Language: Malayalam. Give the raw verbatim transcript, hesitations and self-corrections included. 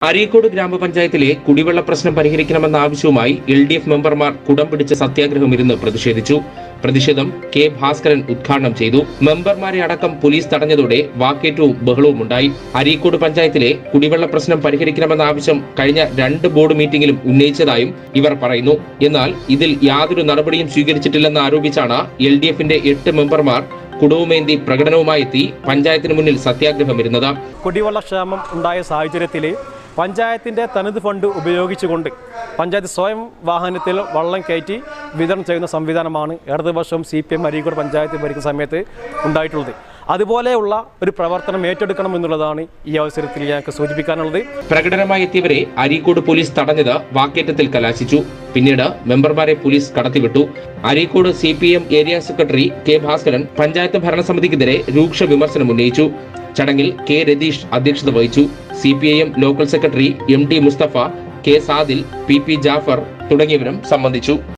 അരീക്കോട് ഗ്രാമപഞ്ചായത്തിലെ കുടിവെള്ള പ്രശ്നം പരിഹരിക്കണമെന്ന ആവശ്യവുമായി എൽ ഡി എഫ് മെമ്പർമാർ കുടം പിടിച്ച സത്യാഗ്രഹം ഇരുന്ന് പ്രതിഷേധിച്ചു. പ്രതിഷേധം കെ ഭാസ്കരൻ ഉദ്ഘാടനം ചെയ്തു. മെമ്പർമാരെ അടക്കം പോലീസ് തടഞ്ഞതോടെ വാക്കേറ്റവും ബഹളവുമുണ്ടായി. അരീക്കോട് പഞ്ചായത്തിലെ കുടിവെള്ള പ്രശ്നം പരിഹരിക്കണമെന്ന ആവശ്യം കഴിഞ്ഞ രണ്ട് ബോർഡ് മീറ്റിംഗിലും ഉന്നയിച്ചതായും ഇവർ പറയുന്നു. എന്നാൽ ഇതിൽ യാതൊരു നടപടിയും സ്വീകരിച്ചിട്ടില്ലെന്ന് ആരോപിച്ചാണ് എൽ ഡി എഫിന്റെ എട്ട് മെമ്പർമാർ കുടവുമേന്തി പ്രകടനവുമായി എത്തി പഞ്ചായത്തിന് മുന്നിൽ സത്യാഗ്രഹം ഇരുന്നത്. കുടിവെള്ളക്ഷാമം ഉണ്ടായ സാഹചര്യത്തിൽ പഞ്ചായത്തിൻ്റെ തനത് ഫണ്ട് ഉപയോഗിച്ചുകൊണ്ട് പഞ്ചായത്ത് സ്വയം വാഹനത്തിൽ വള്ളം കയറ്റി വിതരണം ചെയ്യുന്ന സംവിധാനമാണ് ഇടതുപക്ഷം C P M Areekode panchayat ഭരിക്കുന്ന സമയത്ത് ഉണ്ടായിട്ടുള്ളത്. അതുപോലെയുള്ള ഒരു പ്രവർത്തനം ഏറ്റെടുക്കണം എന്നുള്ളതാണ് ഈ അവസരത്തിൽ ഞങ്ങൾക്ക് സൂചിപ്പിക്കാനുള്ളത്. പ്രകടനമായി എത്തിയവരെ അരീക്കോട് പോലീസ് തടഞ്ഞത് വാക്കേറ്റത്തിൽ കലാശിച്ചു. പിന്നീട് മെമ്പർമാരെ പോലീസ് കടത്തിവിട്ടു. Areekode C P M area secretary K Bhaskaran panchayat ഭരണസമിതിക്കെതിരെ രൂക്ഷ വിമർശനം ഉന്നയിച്ചു. ചടങ്ങിൽ കെ രതീഷ് അധ്യക്ഷത വഹിച്ചു. C P I M local secretary M T Musthafa, K Sadil, P P Jafar തുടങ്ങിയവരും സംബന്ധിച്ചു.